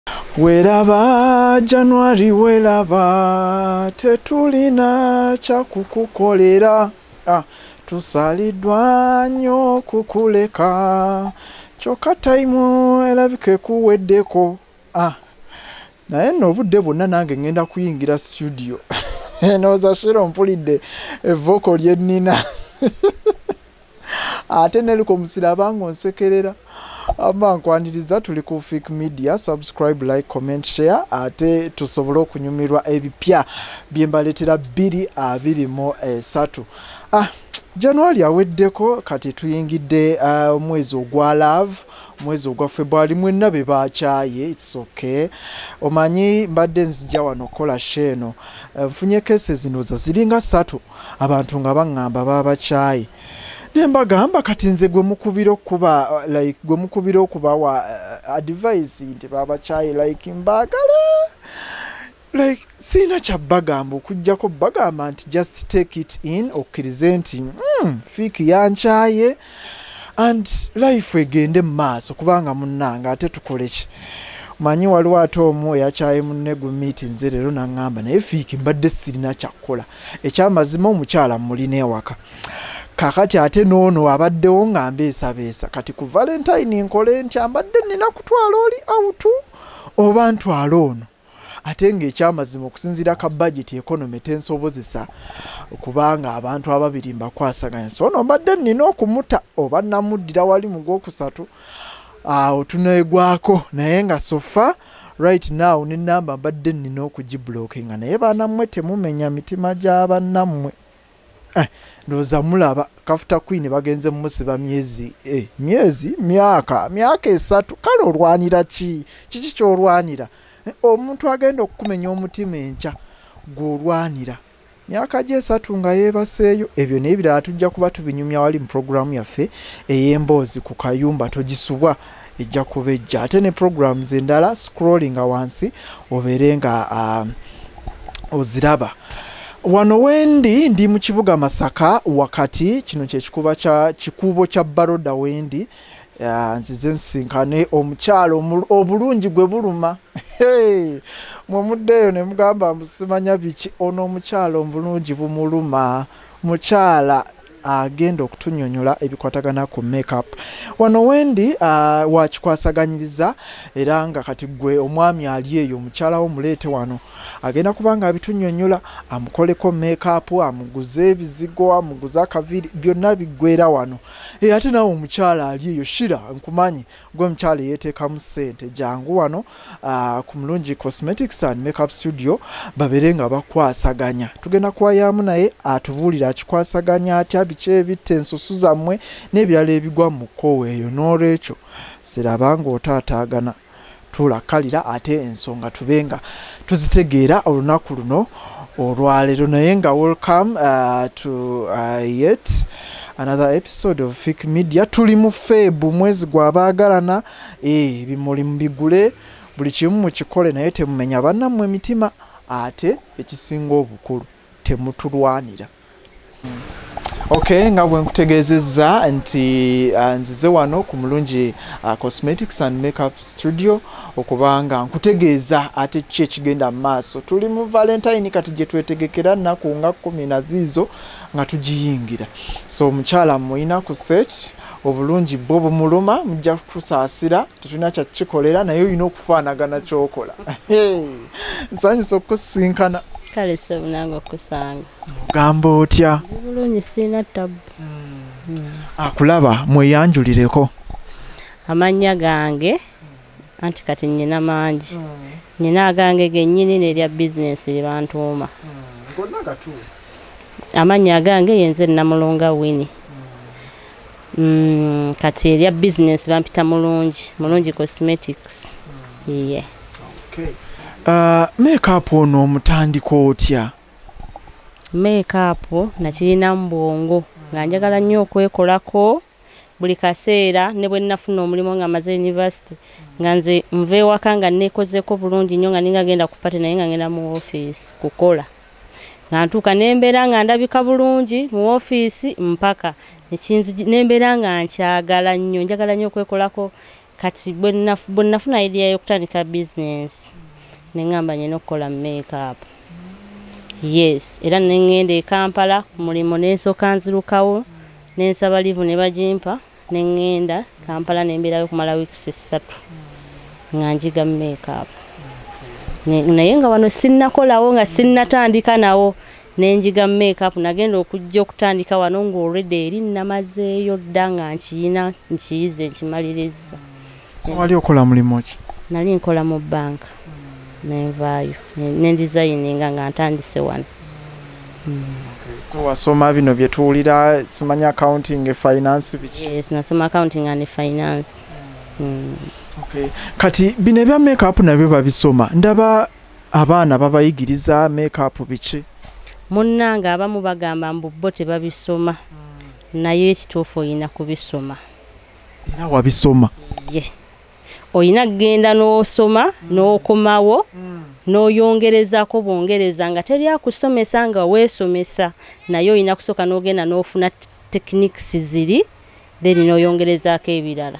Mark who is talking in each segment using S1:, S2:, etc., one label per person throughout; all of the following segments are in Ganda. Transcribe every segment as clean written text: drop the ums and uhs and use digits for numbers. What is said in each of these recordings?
S1: Welaba January welaba tetulina kyakukukolera tusalidwa nnyo kukuleka kyokka tayimu erabika ekuweddeko naye nno obudde bwonna nange ngenda kuyingira studio nooza Shiro mpulidde evvooko lye nnina ate neliko musiraba ng'onsekerera amba nkwaniriza tuli ku Fik Media. Subscribe, like, comment, share ate tusobole okunyumirwa ebipya bye mbaletera 2023. January aweddeko kati tuyingidde omwezi ogwa love, mwezi ogwa February. Mwenna be bakyaye, it's okay. Omanyi mbadde nzija wano kola sheno nfunye cases zino ziringa 3 abantu nga baŋŋamba babakyaye. Nembagamba kati nze gwe mukubira okuba like gwe mukubira okuba wa advice nti babakyaye like mbagala like sina kya bagamba okujjako bagamba nti just take it in okkirize nti Fiki yankyaye and life egende mu maaso kubanga munnanga ate tukoleki. Manyi waliwo ate omu yakyaye munne gu meeting leero naŋŋamba naye Fiki mbadde sirina kyakkola ekyamazima omukyala mulina ewaka. Kakati ate noono abaddewo nga mbeesabeesa kati ku Valentine nkole nti ambadde nina kutwala oli awutu oba ntwala ono ate ng'ekyamazima okusinziira ka budget economy tensobozesa kubanga abantu ababiri mbakwasaganya so ono mbadde nina okumuta oba namuddira wali mu Gwokusatu tuneegwako naye nga sofa right now n'ennamba mbadde nina okugiblockinga naye baanammwe temumenya mitima gy'abannammwe. Ndoza mulaba kafuta queen bagenze musiba myaka 3 kale olwanira kiki kyolwanira omuntu agenda okumenya omutima enkya gwolwanira myaka gye 3 nga yebaseeyo ebyo n'ebirala tujja kuba tubinyumya wali mu programu yaffe ey'emboozi ku kayumba togisubwa ejja kubejja ate ne programs endala scrolling wansi obeere nga oziraba. Wano wendi ndi mu kibuga Masaka wakati kino kikubo kya Baroda wendi nzize nsinkane omukyalo obulungi gwe buluma mwemuddeeyo ne mugamba musimanya biki ono omukyalo obulungi bumuluma mukyala agenda okutunyonyola ebikwatagana ku makeup. Wano wendi wakikwasaganyiriza era nga kati gwe omwami ali eyo omukyala wo muleete wano agenda kubanga abitunyonyola amukoleko makeup amuguze ebizigo amuguze akaviri byonna biggwera wano ate nawe omukyala ali eyo Shira nkumanyi gwe omukyala yeteekamu ssente jangu wano ku Mulunji Cosmetics and Makeup Studio babere nga bakwasaganya tugenda kwayamu naye atubuulira akikwasaganya atya biki ebitte ensusu zammwe n'ebirala ebigwa mu kkowe eyo n'olwekyo sirabanga otaataagana tulakalira ate ensonga tubenga tuzitegeera olunaku luno olwaleero naye nga welcome to yet another episode of Fik Media. Tuli mu Febu mwezi gw'abaagalana bimuli mbigule buli kimu mukikole naye temumenya bannammwe emitima ate ekisinga obukulu temutulwanira. Okay, nga bwe nkutegeezezza nti nzize wano ku Mulunji Cosmetics and Makeup Studio okubanga nkutegeeza ate ki ekigenda mu maaso. Tuli mu Valentine kati gye twetegekera nnaku nga 10 na ziizo nga tugiyingira. So omukyala muyina ku set obulungi bwo bumuluma mujja kusaasira tetulina kyakikolera naye olina okufaanagana kyokola. Nsanyusa okusinkana.
S2: Kale sebunanga okusanga.
S1: Gamba otya?
S2: Bulungi sina tabu.
S1: Akulaba mweyanjulireko.
S2: Amanya gange anti kati nyina mangi. Nyina agange gennyini nerya business libantuuma.
S1: Gonna gatu.
S2: Amanya gange yenze Namulonga Winnie. Kati erya business bampita Mulunji Cosmetics. Yeah.
S1: Okay. Makeup ono omutandiko otya?
S2: Makeup nakirina mbongo nga njagala nnyo okwekolako buli kaseera ne bwe nafuna omulimu nga maze university nga nze nve ewaka nga neekozeko bulungi nnyo nga ninga genda kupate naye nga ngenda mu office kukola nga ntuuka nembeera nga ndabika bulungi mu office mpaka nembeera nga nkyagala nnyo njagala nnyo okwekolako kati bwe nafuna idea y'okutandika business nengamba nyina okukola makeup. Yes, era nengenda e Kampala ku mulimu n'ensooka nzirukawo nensaba livu ne bagimpa nengenda Kampala nembeerayo kumala weeks 3 nga njiga makeup. Naye nga wano sinnakolawo nga sinnatandika nawo nenjiga makeup nagenda okujja okutandika wano nga already eri namazeeyo dda nga nkiyina nkiyize nkimaliriza.
S1: So wali okola mulimu ki?
S2: Nali nkola mu bank nenvaayo nendizayininga nga ntandise wano.
S1: So wasoma bino bye tuwulira simanya accounting finance biki?
S2: Yes, nasoma accounting and finance.
S1: Okay. Kati bino bya makeup nabyo babisoma. Ndaba abaana babayigiriza makeup biki?
S2: Munnange abamu bagamba mbu bo tebabisoma. Naye ekituufu oyina kubisoma.
S1: Era wabisoma?
S2: Ye. Oyina kgenda n'osoma n'okomawo n'oyongerezako bwongereza nga teri akusomesa nga weesomesa naye oyina kusooka n'ogenda n'ofuna techniques ziri then n'oyongerezaako ebirala.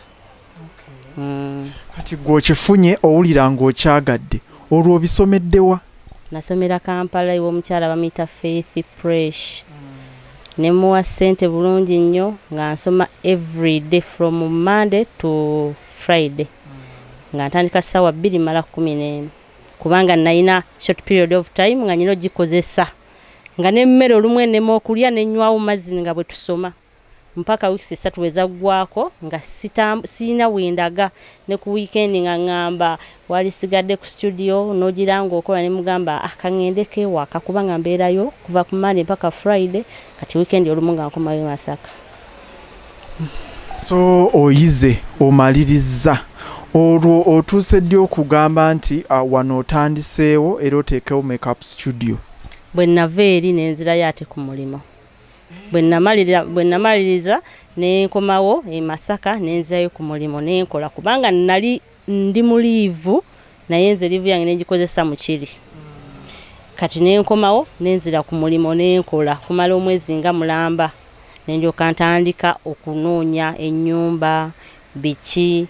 S1: Kati gw'okifunye owulira ng'okyagadde olwo obisomeddewa?
S2: Nasomera Kampala ew'omukyala bamuyita Faith Fresh. Ne muwa ssente bulungi nnyo nga nsoma every day from Monday to Friday. Nga ntandika ssaawa 2 mala 11 kubanga nalina short period of time nga nyina ogikozesa nga n'emmere olumu ennema okulya n'ennywawo mazzi nga bwe tusoma mpaka weeks 3 wezaggwako nga siina wendaga ne ku weekend nga ngamba wali sigadde ku studio n'ogiranga okola ne mugamba akang'endeko ewaka kubanga mbeerayo kuva ku Monday mpaka Friday kati weekend olumu nga nkomayo Masaka.
S1: So oyize omaliriza olwo otuuse ddi okugamba nti wano otandiseewo era oteekewo makeup studio?
S2: Bwe nava eri nenzirayo ate ku mulimu. Bwe namaliriza nenkomawo e Masaka nenzirayo ku mulimu nenkola kubanga nali ndi mu liivu naye nze liivu yange nengikozesa mu kiri. Kati nenkomawo nenzira ku mulimu nenkola kumala omwezi nga mulamba nenjoka ntandika okunoonya ennyumba biki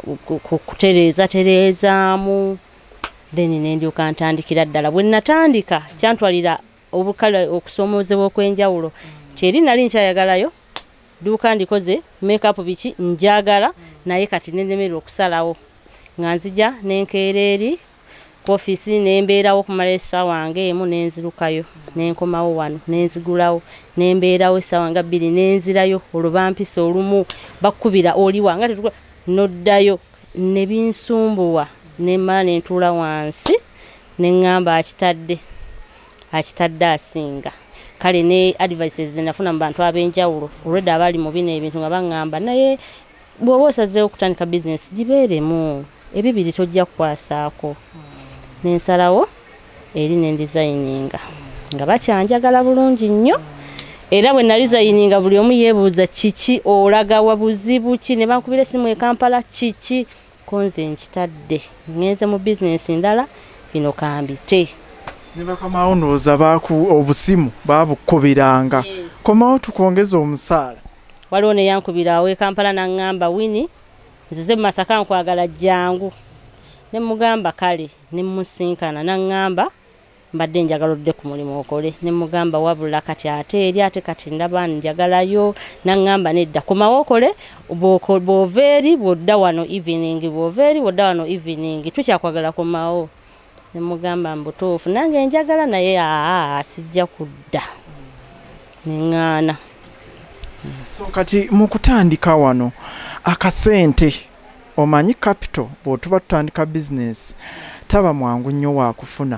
S2: kutereezaamu then nendyoka ntandikira ddala. Bwe natandika kyantwalira obukale okusomoozebwa okwenjawulo kyeri nali nkyayagalayo duuka ndikoze makeup biki njagala naye kati nendemerera okusalawo nga nzija nenkeera eri ku office nembeerawo kumala essaawa wange emu nenzirukayo nenkomawo wano nenzigulawo nembeerawo essaawa nga 2 nenzirayo olubampisa olumu bakubira oliwa nga tetukula noddayo ne binsumbuwa nemala nentuula wansi neŋŋamba akitadde asinga. Kale ne advices zenafuna mu bantu ab'enjawulo already abali mu bino ebintu nga baŋŋamba naye bw'oba osazeewo okutandika business gibeeremu ebibiri tojja kukwasaako. Nensalawo eri nendizayininga nga bakyanjagala bulungi nnyo era bwe nalizayininga buli omu yeebuuza kiki olaga wa buzibu ki ne bankubira essimu e Kampala kiki konze nkitadde ngenze mu business ndala bino kambite.
S1: Ne bakamaawo ndowooza obusimu baabukoberanga. Yes. Komawo tukongeza omusaala.
S2: Waliwo ne yankubirawo e Kampala naŋŋamba Winnie nzize mu Masaka nkwagala jangu. Ne mugamba kale ne musinkana naŋŋamba mbadde njagala odde ku mulimu okole ne mugamba wabula kati ate eri ate kati ndaba njagalayo naŋŋamba nedda komawo okole bw'oveeri bw'odda wano evening tukyakwagala komawo. Ne mugamba mbutuufu nange njagala naye sijja kudda neŋŋaana.
S1: So kati mu kutandika wano akasente omanyi capital bw'otuba tutandika business taba mwangu nnyo wakufuna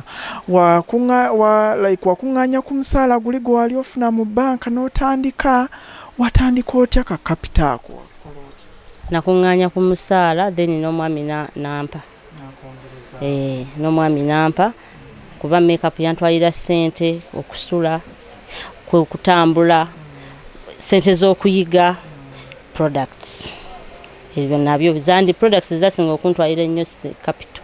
S1: wakuŋŋaanya ku musaala guli gwe wali ofuna mu banka n'otandika watandika otya ka capital ako?
S2: Nakuŋŋaanya ku musaala then n'omwami nampa n'omwami nampa kuba makeup yantwalira ssente okusula okutambula ssente z'okuyiga products ebyo nabyo zandi products zasinga okuntwalira ennyo capital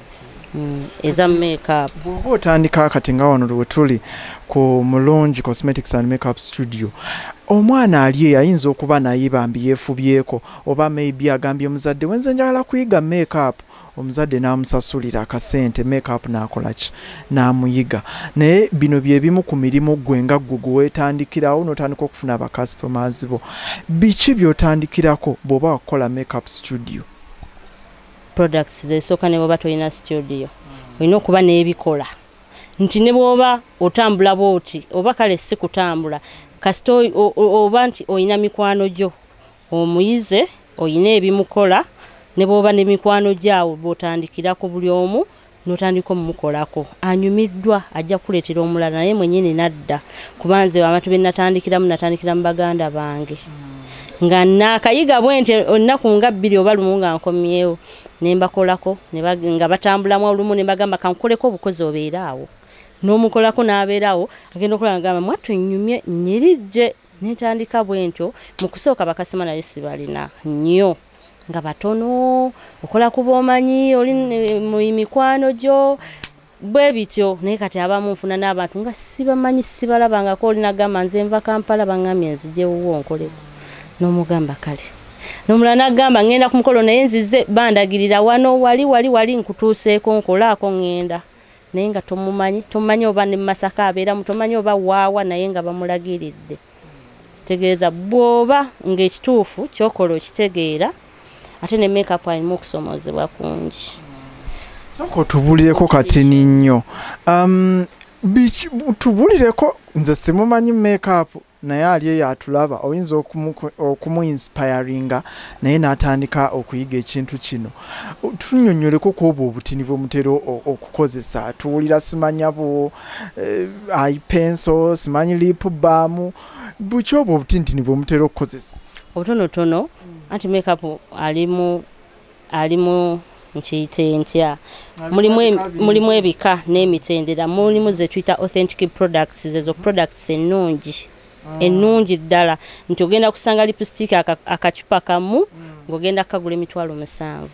S2: eza makeup.
S1: Bw'oba otandika kati nga wano lwe tuli ku Mulungi Cosmetics and Makeup Studio omwana ali ayinza okuba naye bambi yeefubyeko oba maybe agambye muzadde wenze njagala kuyiga makeup omuzadde n'amusasulira akasente makeup n'akolaki n'amuyiga naye bino bye bimu ku mirimu gwe nga ggwe weetandikirawo n'otandika okufuna abacustomers bo biki by'otandikirako bw'oba wakola makeup studio
S2: products zesooka ne bw'oba tolina studio olina okuba n'ebikola nti ne bw'oba otambula bw'oti oba kale si kutambula kasita oba nti olina mikwano gyo omuyize olina ebimukola ne bw'oba ne mikwano gyawo bw'otandikirako buli omu n'otandika omumukolako anyumiddwa ajja kuleetera omulala naye mwennyini nadda kubanze abantu be natandikira mu baganda bange nga naakayiga bwenti olunaku nga 2 oba 1 nga nkomyewo ne mbakolako nga batambulamu olumu ne bagamba kankoleko obukozi obeeraawo n'omukolako n'abeerawo agenda okulaba ngamba mwatunyumye nyiridde netandika bwentyo mu kusooka bakasima naye sibalina nnyo nga batono okola kuba omanyi oli mu mikwano gyo bwe bityo naye kati abamu nfuna n'abantu nga sibamanyi sibalabangako olina gamba nze nva Kampala bangambye nzijewuwo nkoleko n'omugamba kale n'omulala n'agamba ngenda ku mukolo naye nzize bandagirira wano wali nkutuuseeko nkolaako ngenda naye nga tomumanyi oba ne Masaka abeeramu tomanyi oba waawa naye nga bamulagiridde kitegeeza bw'oba ng'ekituufu kyokola okitegeera ate ne makeup alimu okusomozebwa kungi
S1: soko otubulireko katini nnyo tubulireko nze simumanyi makeup naye ali eyo atulaba oyinza okumu-inspiringa naye n'atandika okuyiga ekintu kino tunyonyoleko kwobwo obutini bwemutera okukozesa tuwulira simanya eye pencil simanyi lip balm buki obwo obutintini bwemutera okukozesa
S2: obutonotono anti makeup alimu nkiyite ntya mulimu ebika n'emitendera mulimu ze tuyita authentic products ezo products ennungi ddala nti ogenda kusanga lipstick akacupa kamu ng'ogenda kagula $7,000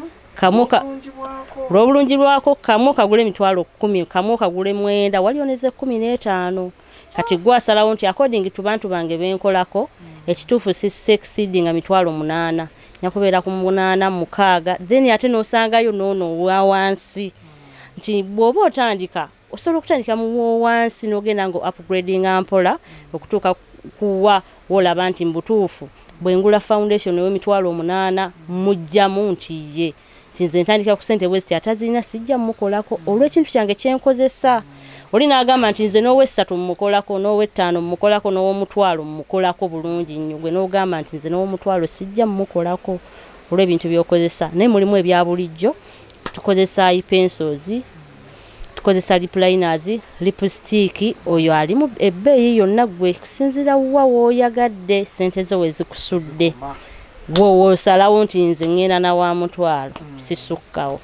S2: olw'obulungi lwako kamu kagula $10,000 kamu kagula $9,000 wali oneze $15,000 kati gwasalawo nti according to bantu bange benkolako ekituufu si exceedinga $8,000 nyakubeera ku 8-6 then ate n'osangayo noono wa wansi nti bw'oba otandika osobola okutandika mu wansi n'ogenda ngo upgrading mpola okutuuka kuwa wolaba nti mbutuufu bwengula foundation $8,000 mujjamu nti ye nze ntandika ku ssente west atazirina sijja mumukolako olw'ekintu kyange kyenkozesa oli n'agamba nti nze n'owe3 mumukolako n'owe5 mumukolako n'ow'omutwalo mumukolako bulungi nnyo gwe n'ogamba nti nze n'ow'omutwalo sijja mumukolako olw'ebintu by'okozesa naye mulimu ebya bulijjo tukozesa eye pencils tukozesa lip liners lipstick oyo alimu ebbeeyi yonna gwe kusinzira wa w'oyagadde sente zo wezikusudde woosalawo nti nze ngenda na wa mutwalo sisukkawo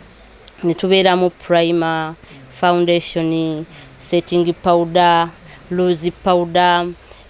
S2: ne tubeeramu primer foundation setting powder loose powder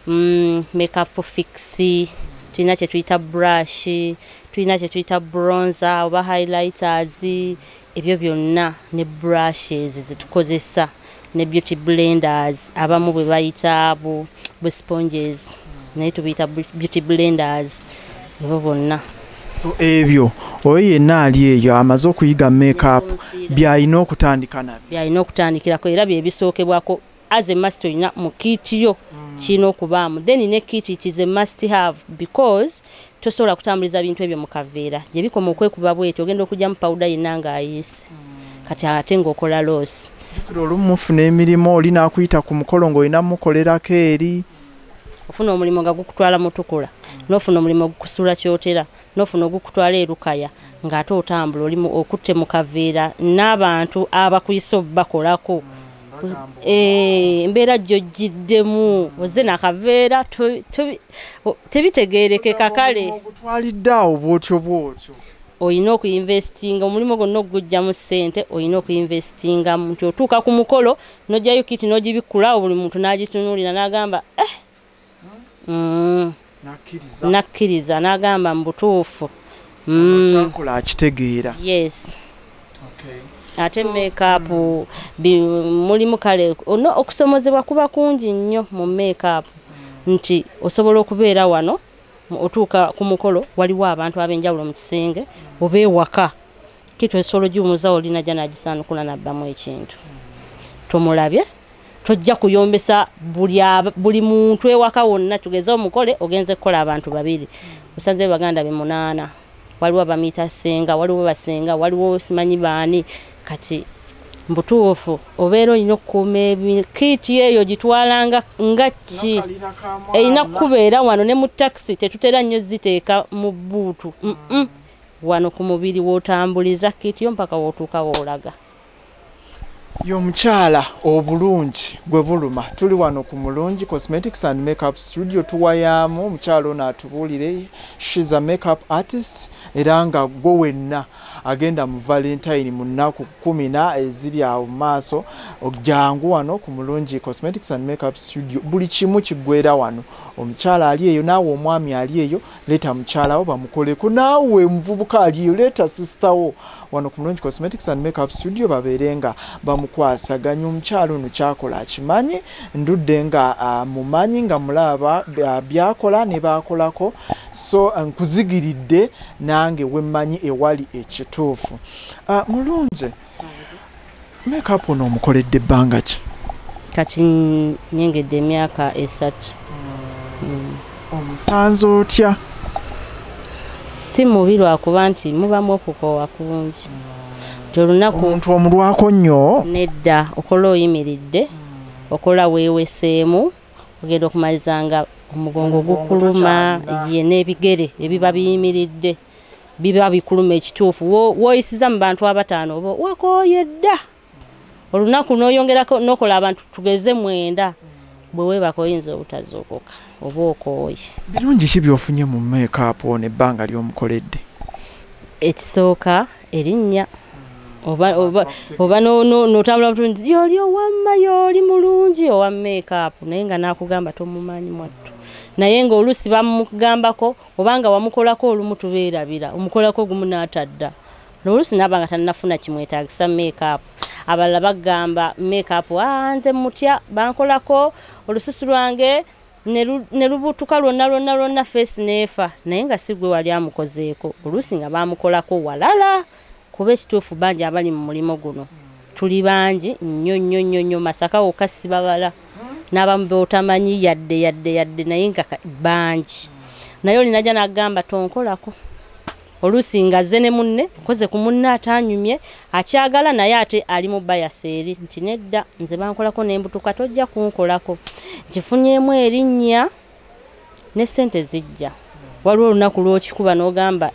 S2: makeup fix tulina kye tuyita brush tulina kye tuyita bronzer oba highlighters ebyo byonna ne brushes zetukozesa ne beauty blenders abamu bwe bayita bu sponges naye tubiyita beauty blenders ebyo bonna
S1: so ebyo oyo yenna ali eyo amaze okuyiga makeup byalina okutandika nabyo
S2: byalina okutandikirako era bye bisookebwako as a must olina mu kit yo kirina okubaamu then ne kit it is a must have because tosobola kutambuliza bintu ebyo mu kaveera gye bikoma okwekuba bweti ogenda okujja mu powder yenna ng'ayiise kati ate ng'okola loss
S1: jukira olumu mufuna emirimu oli n'akuyita ku mukolo ng'olina mukolerako eri
S2: ofuna omulimu nga gukutwala mutukula n'ofuna omulimu ogukusula kyotera n'ofuna ogukutwala erukaya ng'ate otambula olimu okutte mu kaveera n'abantu abakuyisa bakolako embeera gy'ogiddemu oze n'akaveera tebitegeerekeka kale
S1: ogutwalidde awo bwotyo
S2: olina okuyinvestinga omulimu gwonna ogujja mu ssente olina okuyinvestingamu nti otuuka ku mukolo n'ojjayo kiti n'ogibikulawo buli muntu n'agitunuulira n'agamba nakkiriza n'agamba mu butuufu
S1: kyakola akitegeera
S2: yes ate makeup mulimu kale okusomozebwa kuba kungi nnyo mu makeup nti osobola okubeera wano otuuka ku mukolo waliwo abantu ab'enjawulo mu kisenge oba ewaka kitu esolo giwumuza olina jja nagisaanukula nabbamu ekintu tomulabye tojja kuyombesa buli muntu ewaka wonna tugeze omukole ogenze kukola abantu babiri osanze baganda be 8 waliwo abamita senga waliwo basenga waliwo simanyi baani kati mbutuufu obeera olina okukuuma kiiti eyo gitwalanga nga ki erina kubeera wano ne mu takisi tetutera nnyo ziteeka mu bbuutu wano ku mubiri w'otambuliza kiiti yo mpaka w'otuuka w'olaga
S1: y'omukyala obulungi gwe buluma tuli wano ku Mulungi Cosmetics and Makeup Studio tuwayaamu omukyala ono atubuulire she's a makeup artist era nga gwe wenna agenda mu Valentine mu nnaku 10 eziri awo mu maaso ojjangu wano ku Mulungi Cosmetics and Makeup Studio buli kimu kiggwera wano omukyala ali eyo naawe omwami ali eyo leeta mukyalawo bamukoleko naawe muvubuka ali eyo leeta sisitawo wano ku Mulungi Cosmetics and Makeup Studio babeerenga bamukwasaganya omukyala ono kyakola akimanyi ndudde nga mumanyi nga mulaba byakola ne baakolako so nkuzigiridde nange wemmanyi ewali ekituufu Mulungi makeup ono omukoledde ebbanga ki
S2: kati nyengedde emyaka 3
S1: omusanze otya
S2: si mubi lwakuba nti mubamu okukoowa kungi tolunaku
S1: omuntu omulwako nnyo
S2: nedda okola oyimiridde okola weeweseemu ogenda okumalizanga omugongo gukuluma ye n'ebigere ebiba biyimiridde biba bikuluma ekituufu woyisiza mu bantu 5 oba wakooye dda olunaku n'oyongerako n'okola abantu tugeze 9 bwe weebaka oyinza obutazuukuka oba okooye
S1: birungi ki byofunye mu makeup ono ebbanga ly'omukoledde
S2: ekisooka erinnya oba n'otambula mutunzi yoli owamma yoli mulungi owa makeup naye nga nakugamba tomumanyi mwattu naye ng'oluusi bamugambako obanga wamukolako olumu tubeerabira omukolako gumu n'atadda n'oluusi naaba nga tannafuna kimwetaagisa makeup abalala bagamba makeup nze mutya bankolako olususu lwange ne lubutuka lwonna face neefa naye nga si gwe wali amukozeeko oluusi nga bamukolako walala kuba ekituufu bangi abali mu mulimo guno tuli bangi nnyo Masaka wokka sibabala n'abamu b'otamanyi yadde naye nga bangi naye olinajja n'agamba tonkolako oluusi nga ze ne munne okoze ku munne atanyumye akyagala naye ate ali mu bayaseeri nti nedda nze bankolako n'embutuka tojja kunkolako nkifunyeemu erinnya ne ssente zijja waliwo olunaku lw'okikuba n'ogamba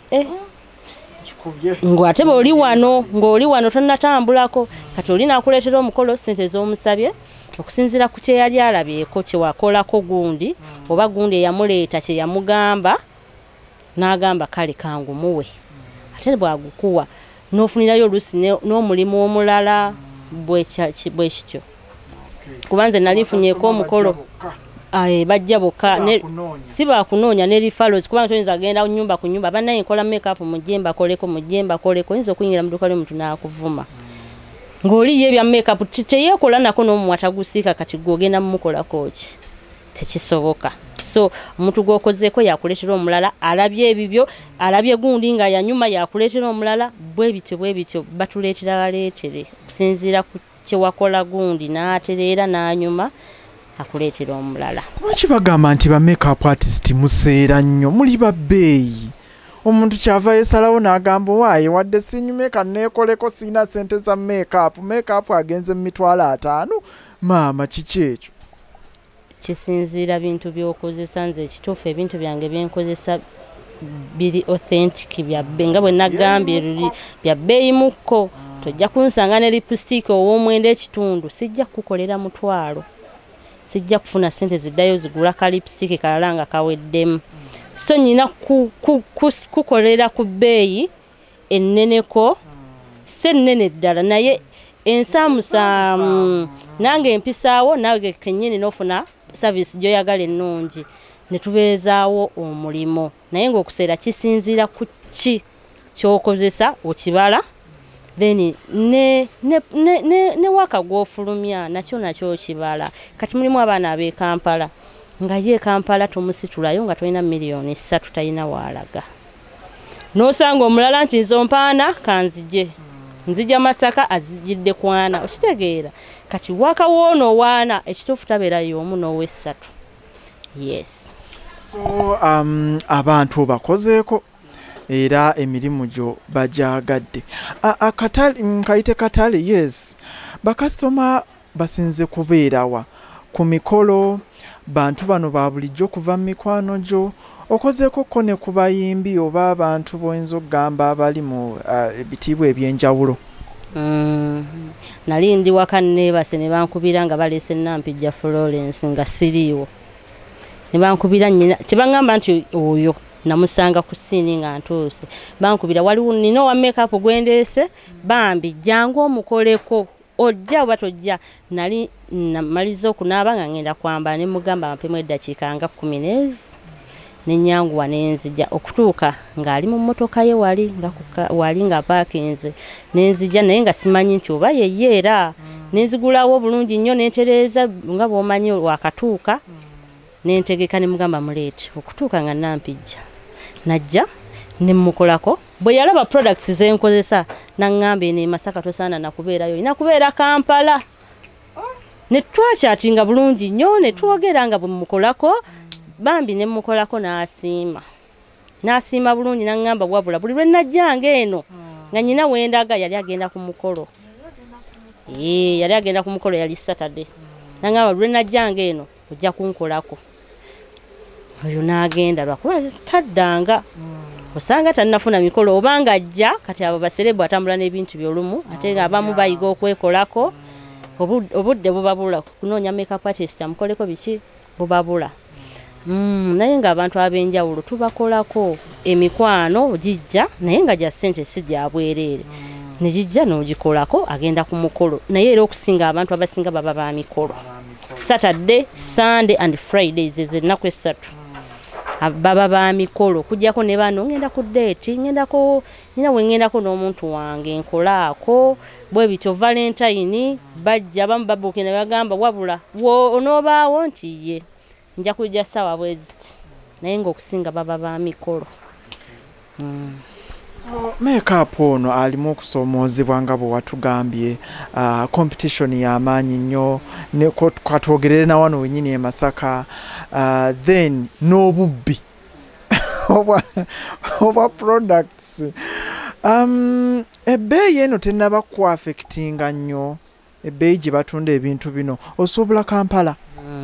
S2: ng'ate bw'oli wano ng'oli wano tonnatambulako kati oli naakuleetera omukolo ssente z'omusabye okusinziira ku kye yali alabyeko kye wakolako gundi oba gundi eyamuleeta kye yamugamba n'agamba kale kangumuwe ate bwagukuwa n'ofunirayo oluusi n'omulimu omulala bwe kityo kuba nze nali nfunyeeko omukolo bajja bokka si baakunoonya ne referrals kubanga toyinza agenda nyumba ku nyumba bannaye nkola makeup mujje mbakoleko oyinza okuyingira mu dduuka ly'omuntu n'akuvuma ng'oli ye ebya makeup teyeekola nako n'omumwa tagusiika kati gw'ogenda mumukolako ki tekisoboka so omuntu gw'okozeeko yakuleetera omulala alabye ebibyo alabye gundi nga yanyuma yakuleetera omulala bwe bityo batuleetera baleetere okusinziira ku kye wakola gundi n'atereera n'anyuma akuleetera omulala
S1: lwaki bagamba nti ba makeup artist museera nnyo muli babbeeyi omuntu kyava yesalawo n'agamba waaye wadde sinyumeka neekoleko siina sente za makeup agenze mu 5,000 maama kiki ekyo
S2: kisinziira bintu by'okozesa nze ekituufu ebintu byange byenkozesa biri authentic nga bwe nagambye luli bya bbeeyi mukko tojja kunsanga ne lipstick ow'omwenda ekitundu sijja kukolera mutwalo sijja kufuna sente ziddayo zigula ka lipstick kalala nga kaweddemu so nyina kukolera ku bbeeyi enneneko se nnene ddala naye ensaamusa nange empisaawo nawe kennyini n'ofuna service gy'oyagala ennungi ne tubeezaawo omulimo naye ng'okuseera kisinziira ku ki ky'okozesa okibala then ne waka gw'ofulumya nakyo okibala kati mulimu abaana ab'e Kampala nga ye Kampala tumusitulayo nga tulina miliyoni 3 talina waalaga nosanga omulala nti nzo mpaana kanzije nzija Masaka azijidde kwana okitegeera kati wakawoono waana ekituufu tabeerayo omu n'ow'essatu. Yes.
S1: So abantu bakozeeko era emirimu gyo bajagadde akatale nkayite katale. Yes, bakasitoma basinze kubeerawa ku mikolo bantu bano ba bulijjo kuva mu mikwano gyo okozeeko ko ne ku bayimbi oba abantu boyinza okugamba abali mu ebitiibwa ebyenjawulo.
S2: Nali ndi waka neebase ne bankubira nga baleese Nampijja Florence nga siriiwo ne bankubira nnyina tebangamba nti oyo namusanga ku siini nga ntuuse bankubira waliwo nina owa makeup gwendeese bambi jangu omukoleko ojja oba tojja. Nali namaliza okunaaba nga ngenda kwambala ne mugamba ampemu eddakiika nga 10 nenyanguwa nenzija okutuuka ng'ali mu mmotoka ye wali nga paakinze nenzija naye nga simanyi nti oba yeye era nenzigulawo bulungi nnyo nentereeza nga bw'omanyi wakatuuka nentegeka ne mugamba muleete okutuuka nga Nampijja najja ne mmukolako bwe yalaba products zenkozesa naŋŋamba eno Masaka tosaana nakubeerayo ina kubeera Kampala ne twakyatinga bulungi nnyo ne twogera nga bwe mmukolako bambi ne mmukolako n'asiima bulungi naŋŋamba wabula buli lwe najjanga eno nga nnyina wendaga yali agenda ku mukolo. Yali agenda ku mukolo yali Saturday naŋŋamba lwe najjanga eno ojja kunkolako oyo n'agenda lwakuba taddanga osanga tannafuna mikolo obanga ajja kati abo baserebu atambula n'ebintu byolumu ate nga abamu bayiga okwekolako obudde bubabula kunoonya makeup artist amukoleko biki bubabula. Naye nga abantu ab'enjawulo tubakolako emikwano gijja naye nga gya ssente si gya bwereere ne gijja n'ogikolako agenda ku mukolo naye era okusinga abantu abasinga baba ba mikolo Saturday, Sunday and Fridays ennaku essatu baba ba mikolo kujjako ne bano ngenda ku date nyina wengendako n'omuntu wange nkolaako bwe bityo Valentine bajja bamu babuuke ne bagamba wabula onoobaawo nti ye nja kujja ssaawa bweziti naye ng'okusinga baba ba mikolo.
S1: So makeup ono alimu okusoomoozebwa nga bwe watugambye competition y'amaanyi nnyo katwogerere na wano wennyini e Masaka then n'obubbi oba products ebbeeyi eno tennaba kuaffectinga nnyo ebbeeyi gye batunda ebintu bino osobola Kampala.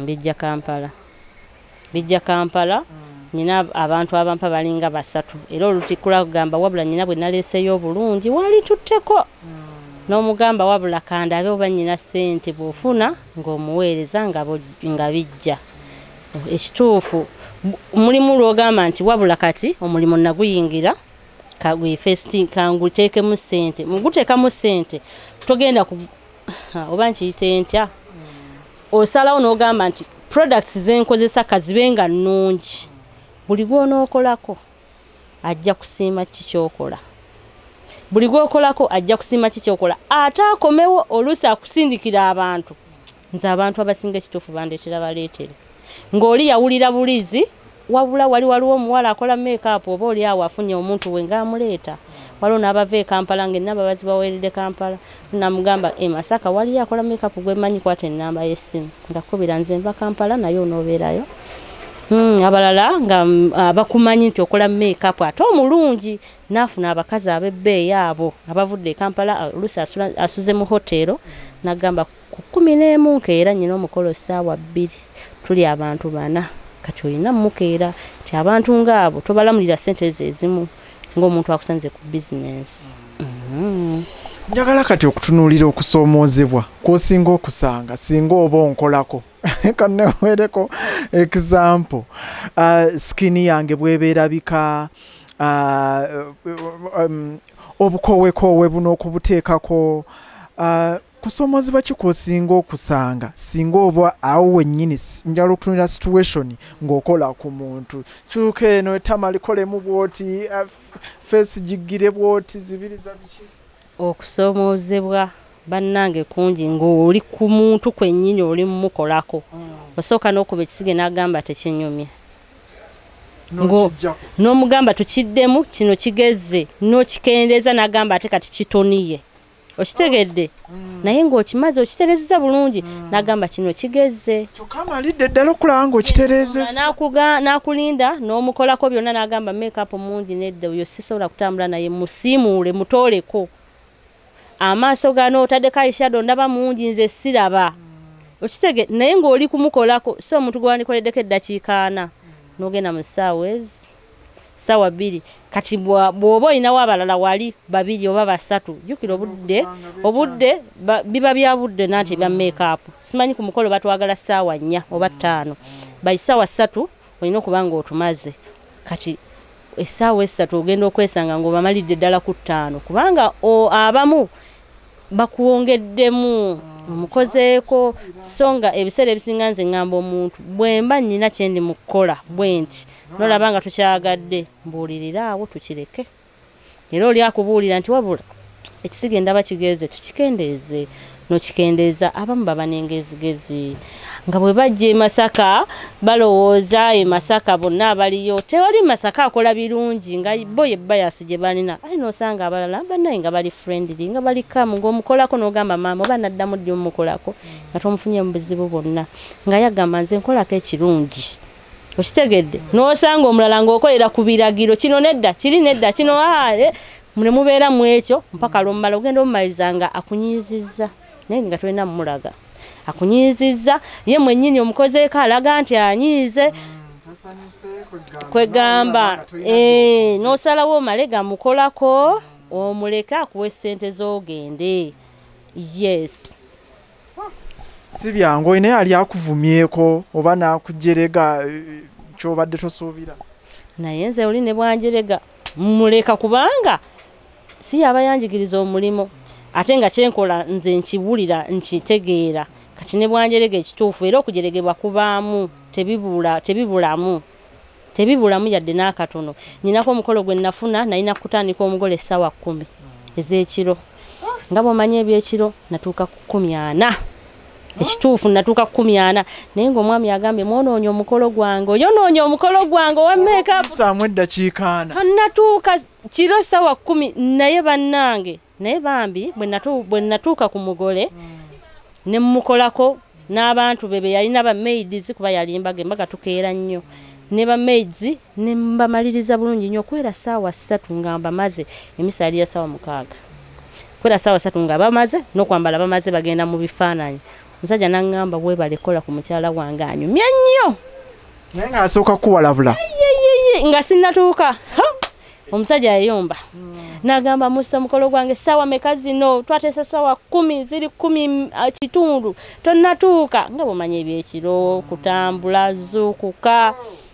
S1: Bijja Kampala nina abantu abampa balinga 3 era olutikula kugamba wabula nina bwe naleeseyo obulungi wali tutteko n'omugamba wabula kandabe oba nina ssente bw'ofuna ng'omuweereza nga bijja ekituufu mulimu lw'ogamba nti wabula kati omulimu naguyingira kanguteekemu ssente muguteekamu ssente togenda oba nkiyite ntya osalawo n'ogamba nti products zenkozesa kazibenga nnungi buli gw'onookolako ajja kusiima kikyokola buli gw'okolako ajja kusiima kikyokola ate akomewo oluusi akusindikira abantu nze abantu abasinga ekituufu bandeetera baleetere ng'oli yawulira bulizi wabula waliwo omuwala akola makeup oba oli awo afunye omuntu we ng'amuleeta waliwo n'abava e Kampala ng'ennamba bazibaweeredde Kampala namugamba Masaka wali akola makeup gwemanyi kwata ennamba y'essimu ngakubira nze nva Kampala naye onoobeerayo. Abalala nga bakumanyi nti okola makeup ate omulungi naafuna abakazi ab'ebbeeyi abo abavudde e Kampala oluusi asuze mu hotero nagamba ku 11 nkeera nnyina omukolo ssaawa 2 tuli abantu 4 kati olina mukeera ti abantu ng'abo tobalamulira ssente ezimu ng'omuntu akusanze ku bizinensi. Njagala kati okutunuulira okusoomoozebwa kw'osinga okusanga singa oba onkolako kanneweereko example skini yange bwebeerabika obukooweekoowe buno okubuteekako kusoomoozebwa ki kw'osinga okusanga singa oba awo wennyini njagala okutunulira situation ng'okola ku muntu kyuka eno ettama likolemu bw'oti face giggire bw'oti zibiriza biki.
S2: Okusoomoozebwa bannange kungi ng'oli ku muntu kwennyini oli mumukolako osooka n'okuba ekisige n'agamba tekinyumya n'omugamba tukiddemu kino kigezze n'okikendeeza n'agamba ate kati kitoniye okitegedde naye ng'okimaze okiterezeza bulungi n'agamba kino kigezze
S1: tokamalidde ddala okulaba ng'okiterezeza
S2: n'akulinda n'omukolako byonna n'agamba make-up mungi nedda oyo sisobola kutambula naye musiimuule mutooleko amaaso gano otaddeko eyeshadow ndaba mungi nze siraba okitege naye ng'oli kumukolako so omuntu gwe wandikoleddeko eddakiika 4 n'ogenda mu ssaawa 2 kati bw'oba olinawo abalala wali 2 oba 3 jjukira obudde biba bya budde nanti bya make-up simanyi ku mukolo batwagala ssaawa 4 oba 5 bayi ssaawa 3 olina okuba ng'otumaze kati essaawa 3 ogenda okwesanga ng'obamalidde ddala ku 5 kubanga abamu bakuwongeddemu omukozeeko songa ebiseera ebisinga nze ngamba omuntu bwemba nnina kyendi mu kukola bwenti nolaba nga tukyagadde mbuulirira awo tukireke era oli akubuulira nti wabula ekisige ndaba kigeze tukikendeeze n'okikendeeza abamu baba n'engezigezi nga bwe bajja e Masaka balowooza e Masaka bonna abaliyo tewali Masaka akola birungi nga bo yebba yasi gye balina ayi n'osanga abalala bannaye nga bali friendly nga bali kamu ng'omukolako n'ogamba maama oba naddamu ddi omukolako nga tomufunye mu buzibu bwonna nga yagamba nze nkolako ekirungi okitegedde n'osanga omulala ng'okolera ku biragiro kino nedda kiri nedda kino mune mubeera mu ekyo mpaka lwomumala ogenda omumaliriza nga akunyizizza naye nga tolina mumulaga akunyizizza ye mwennyini omukozeeko alaga nti anyiize kwegamba n'osalawo omale gamukolako omuleke akuwa essente z'ogende yes
S1: si byangu naye ali akuvumyeko oba n'akujerega kyobadde tosuubira
S2: naye nze oli ne bwanjerega muleka kubanga si yaba yanjigiriza omulimo ate nga kyenkola nze nkibulira nkitegeera kati ne bwanjerega ekituufu era okujeregebwa kubaamu tebibulamu yadde n'akatono nyinako omukolo gwe nafuna nalina kutandika omugole essaawa 10 ez'ekiro nga bw'omanyi ebyekiro natuuka ku 40 ekituufu natuuka ku 40 naye ng'omwami agambye mwonoonye omukolo gwange oyonoonye omukolo gwange owa make-up
S1: saamu eddakiika 4
S2: tonatuuka kiro ssaawa 10 naye bannange naye bambi bwe natuuka ku mugole ne mmukolako n'abantu be yalina ba maids kuba yalimbaga embaga tukeera nnyo ne ba maids ne mbamaliriza bulungi nnyo okwera ssaawa 3 nga mbamaze emisa yali ya ssaawa 6 kwera ssaawa 3 nga bamaze n'okwambala bamaze bagenda mu bifaananyi musajja n'angamba weebale kola ku mukyala wange anyumya nnyo
S1: naye ng'asooka kuwalabula
S2: nga sinnatuuka omusajja yayomba n'agamba musa mukolo gwange ssaawa meka zino twateesa ssaawa 10 ziri 10 kitundu tonnatuuka nga bw'omanya ebyekiro kutambula zuukuka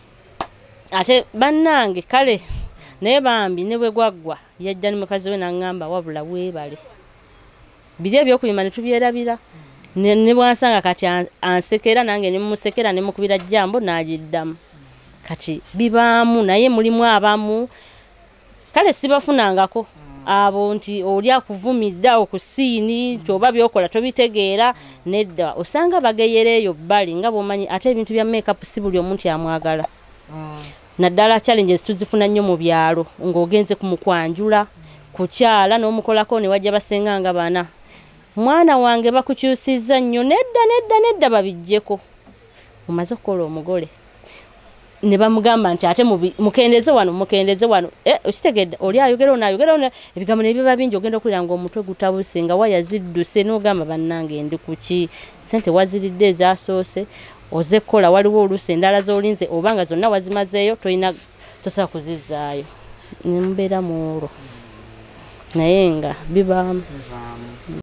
S2: ate bannange kale naye bambi ne bwe gwaggwa yajja ne mukazi we n'angamba wabula weebale biri ebyokuyima ne tubyerabira ne bwansanga kati ansekera nange ne mumusekera ne mukubira jjambo n'agiddamu kati bibaamu naye mulimu abamu kale sibafunangako abo nti oli akuvumidde okusiini oba byokola tobitegeera nedda osanga bageyera eyo bbali nga bw'omanyi ate ebintu bya make-up si buli omuntu yamwagala naddala challenges tuzifuna nnyo mu byalo ng'ogenze kumukwanjula kukyala n'omukolako ne wajja basenga nga bana mwana wange bakukyusizza nnyo nedda babijjeko mumaze okukola omugole ne bamugamba nti ate mukendeze wano okitegedde oli ayogera ono ebigambo ne biba bingi ogenda okulira ng'omutwe gutabuse nga waya zidduse n'ogamba bannange ndi kuki sente waziridde ezasoose ozekkola waliwo oluusi endala z'olinze oba nga zonna wazimazeeyo tosobola kuzizzaayo ne mubeera mu olwo naye nga bibaamu